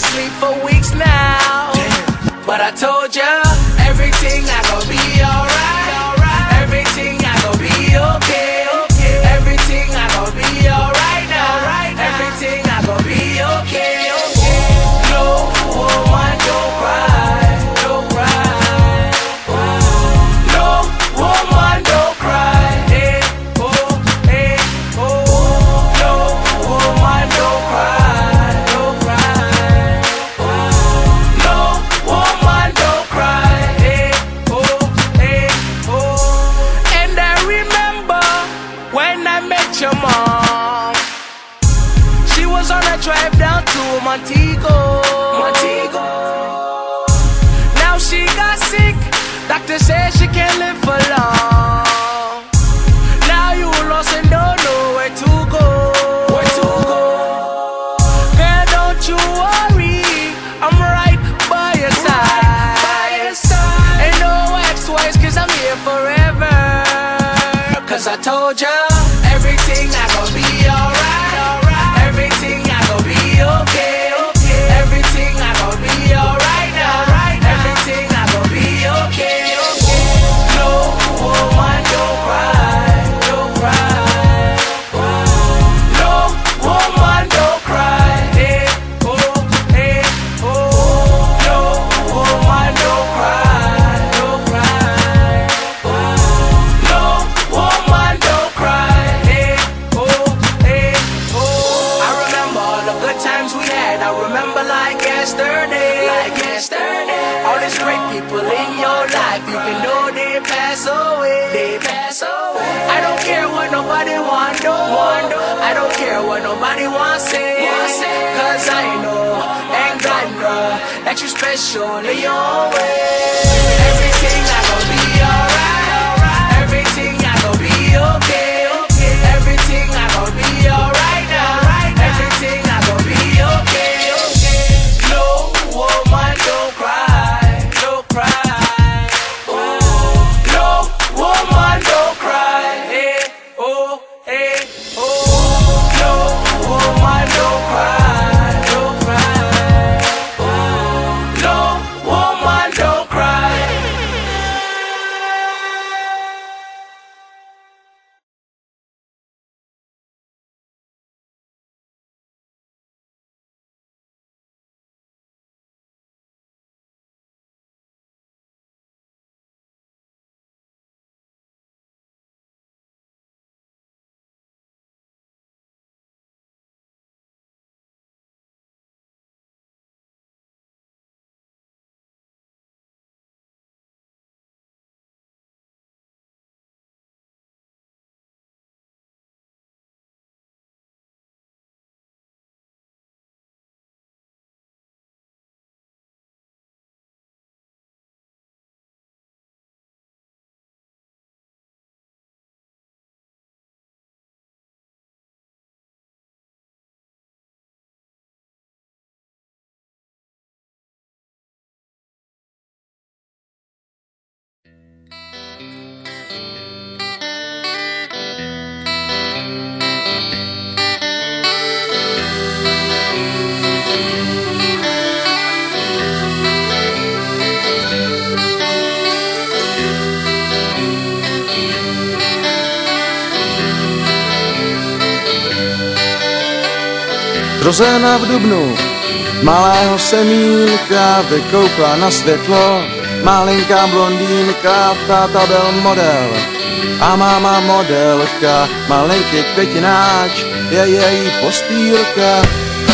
sleep for weeks now. But I told ya, everything I gon' be alright. Everything I gon' be okay. Everything I gon' be alright now. Everything I gon' be okay. No woman, don't cry, don't cry. No woman, don't cry. Hey, oh, hey, oh. No woman, don't cry, don't cry. No woman, don't cry. Hey, oh, hey, oh. And I remember when I met your mom. She was on a drive down to Montego. Now she got sick. Doctor said she can't live for long. Now you lost and don't know where to go. Girl, don't you worry, I'm right by your side. Ain't no ex-wife, 'cause I'm here forever. 'Cause I told ya, everything I gon' be alright. Everything I gon' be okay. Everything I gon' be alright now. Everything I gon' be okay. No woman, don't cry, don't cry. No woman, don't cry. Hey, oh, hey, oh. No woman, don't cry, don't cry. No woman, don't cry. Hey, oh, hey, oh. I remember all the good times we had. I remember like yesterday. All these great people in your life, you can know they pass away. I don't care what nobody want do. I don't care what nobody want say. 'Cause I know and God know that you special in your way. Everything I gon' be alright. Everything I gon' be okay. Everything I gon' be alright now. Everything I gon' be okay. No woman, don't cry, don't cry. No woman, don't cry. Hey, oh, hey, oh. No woman, don't cry, don't cry. No woman, don't cry. Zrozena v dubnu, malého semínka vykoukla na světlo. Malinká blondýnka, táta byl model a máma modelka. Malinký květináč je její postýlka.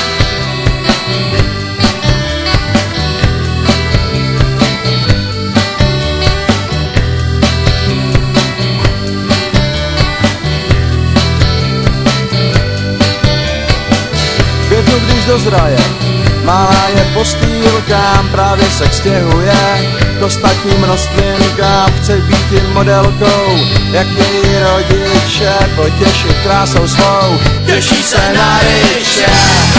Když dozraje, malá je postýlkám, právě se stěhuje k ostatním rostlinkám. Chce být jen modelkou, jak její rodiče, potěšit krásou svou, těší se na ryče.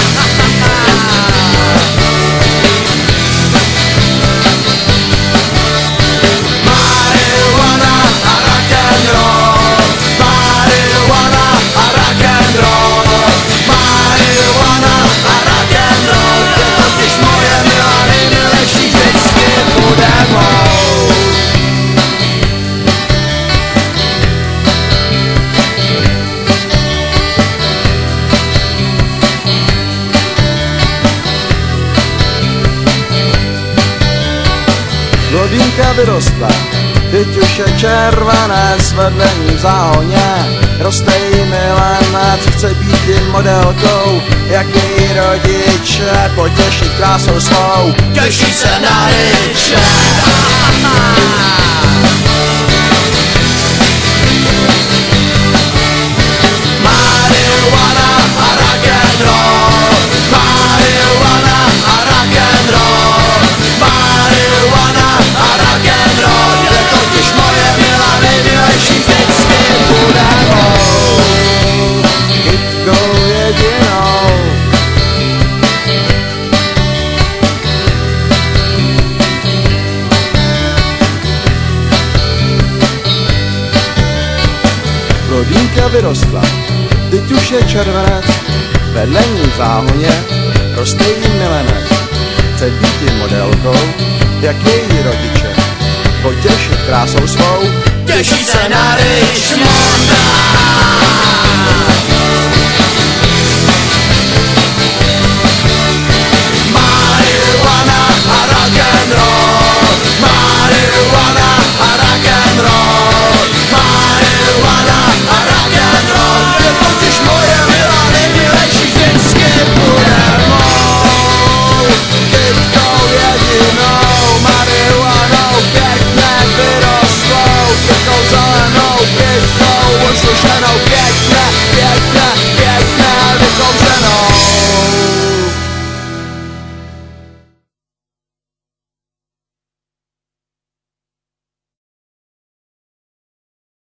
Marihuana a rock and roll, marihuana a rock and roll, marihuana a rock and roll, je totiž Rodinka vyrostla, teď už je červenec, vedle ní v záhoně roste jí milenec, chce být jen modelkou, jak její rodiče, potěšit krásou svou, těší se na ryče. Marihuana a rock'n'roll, marihuana a rock'n'roll, marihuana a rock'n'roll, je totiž moje milá nejmilejší vždycky bude mou kytkou jedinou. Rodinka vyrostla, teď už je červenec, vedle ní v záhoně roste jí milenec, chce být jen modelkou, jak její rodiče, potěšit krásou svou, těší se na Richmonda.